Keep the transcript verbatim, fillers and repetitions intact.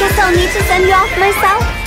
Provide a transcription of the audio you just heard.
guess I'll need to send you off myself.